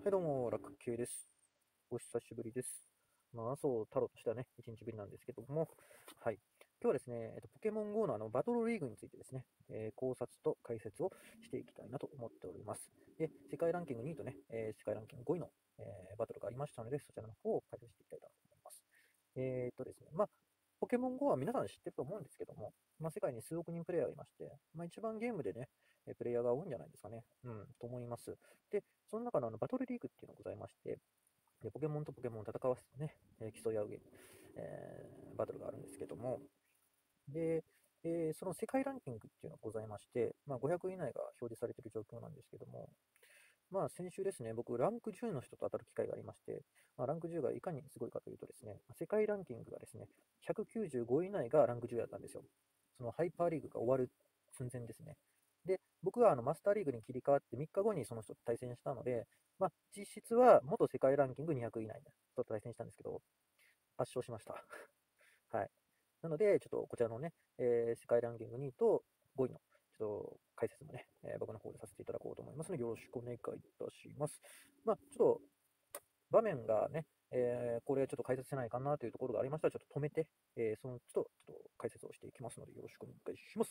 はい、どうも、楽慶です。お久しぶりです。そう、太郎としてはね、1日ぶりなんですけども、はい。今日はですね、ポケモン GO のバトルリーグについてですね、考察と解説をしていきたいなと思っております。で、世界ランキング2位とね、世界ランキング5位の、バトルがありましたので、そちらの方を解説していきたいと思います。ですね、ポケモン GO は皆さん知ってると思うんですけども、世界に数億人プレイヤーがいまして、一番ゲームでね、プレイヤーが多いんじゃないですかね。と思います。で、その中のバトルリーグっていうのがございまして、でポケモンとポケモンを戦わせてね、競い合うゲーム、バトルがあるんですけども、で、その世界ランキングっていうのがございまして、500位以内が表示されている状況なんですけども、先週ですね、僕、ランク10の人と当たる機会がありまして、ランク10がいかにすごいかというとですね、世界ランキングがですね、195位以内がランク10だったんですよ。そのハイパーリーグが終わる寸前ですね。で、僕はマスターリーグに切り替わって3日後にその人と対戦したので、実質は元世界ランキング200位以内と対戦したんですけど、圧勝しました。はい。なので、ちょっとこちらのね、世界ランキング2位と5位のちょっと解説もね、僕の方でさせていただこうと思いますので、よろしくお願いいたします。ちょっと場面がね、これちょっと解説せないかなというところがありましたら、ちょっと止めて、そのちょっと解説をしていきますので、よろしくお願いします。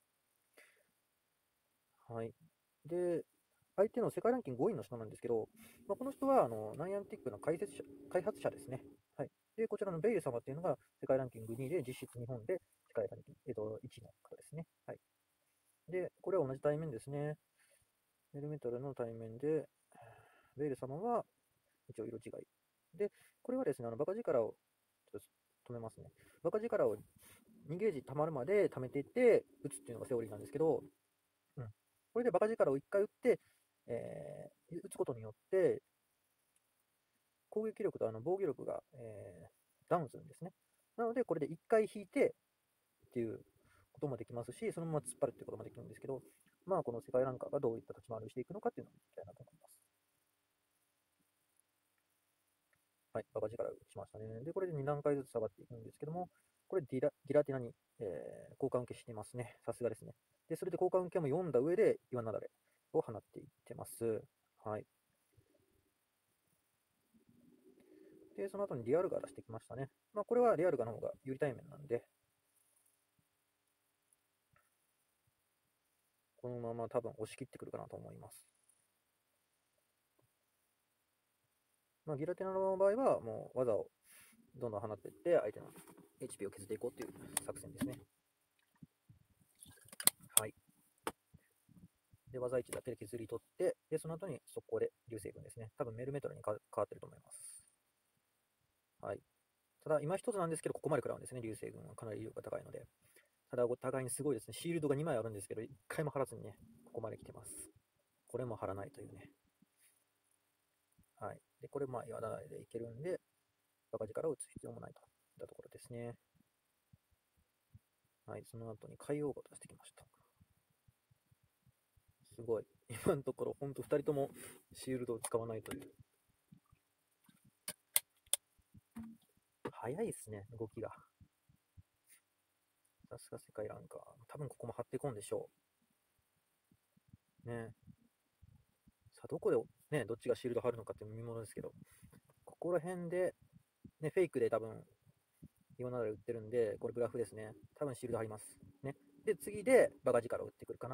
はい。で、相手の世界ランキング5位の人なんですけど、この人はナイアンティックの開発者ですね。はい。で、こちらのベイル様っていうのが世界ランキング2位で、実質日本で世界ランキング、1位の方ですね。はい。で、これは同じ対面ですね。メルメタルの対面で、ベイル様は一応色違い。で、これはですね、バカ力をちょっと止めますね。バカ力を2ゲージ溜まるまで溜めていって打つっていうのがセオリーなんですけど、これでバカ力を1回打って、打つことによって、攻撃力と防御力が、ダウンするんですね。なので、これで1回引いてっていうこともできますし、そのまま突っ張るっていうこともできるんですけど、この世界ランカーがどういった立ち回りをしていくのかっていうのを見ていきたいなと思います。はい、バカ力を打ちましたね。で、これで2段階ずつ下がっていくんですけども、これギラティナに、交換受けしていますね。さすがですね。で、それで交換受けも読んだ上で岩なだれを放っていってます。はい。で、その後にリアルガ出してきましたね。これはリアルガの方が有利対面なんで、このまま多分押し切ってくるかなと思います。ギラティナの場合は、もう技をどんどん放っていって、相手の HP を削っていこうという作戦ですね。はい。で、技1だけで削り取って、で、その後に速攻で流星群ですね。多分メルメトルに変わってると思います。はい。ただ、今一つなんですけど、ここまで食らうんですね、流星群は。かなり威力が高いので。ただ、お互いにすごいですね。シールドが2枚あるんですけど、1回も張らずにね、ここまで来てます。これも張らないというね。はい。で、これ、岩だでいけるんで、バカ力を打つ必要もないといったところですね。はい。その後に海王を出してきました。すごい。今のところ、ほんと2人ともシールドを使わないという。早いですね、動きが。さすが世界ランカー。多分ここも張っていこんでしょう。ね。さあ、どこで、ね、どっちがシールド張るのかっていう見ものですけど、ここら辺で、ね、フェイクで多分、岩なだれ打ってるんで、これグラフですね。多分シールド張ります。ね。で、次でバカ力を打ってくるかな。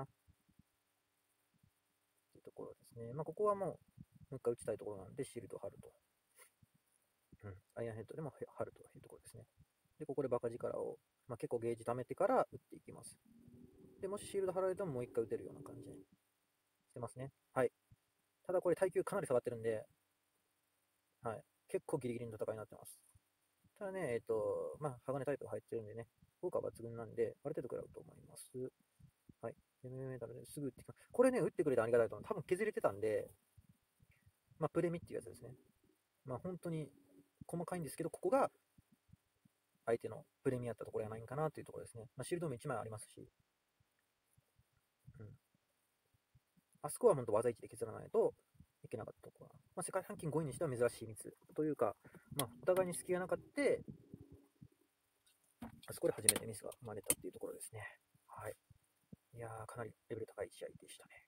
っていうところですね。ここはもう一回打ちたいところなんで、シールドを張ると。アイアンヘッドでも張るというところですね。で、ここでバカ力を、結構ゲージ貯めてから打っていきます。で、もしシールド張られてももう一回打てるような感じにしてますね。はい。ただこれ耐久かなり下がってるんで、はい。結構ギリギリの戦いになってます。ただね、鋼タイプが入ってるんでね、効果は抜群なんで、ある程度食らうと思います。はい。MM メータルですぐ打ってきます。これね、打ってくれてありがたいと思う。多分削れてたんで、プレミっていうやつですね。本当に細かいんですけど、ここが相手のプレミやったところやないんかなというところですね。シールドも1枚ありますし、うん。あそこは本当技1で削らないといけなかったところ。世界ランキング5位にしては珍しいミスというか、お互いに隙がなかった、あそこで初めてミスが生まれたっていうところですね。はい。いやー、かなりレベル高い試合でしたね。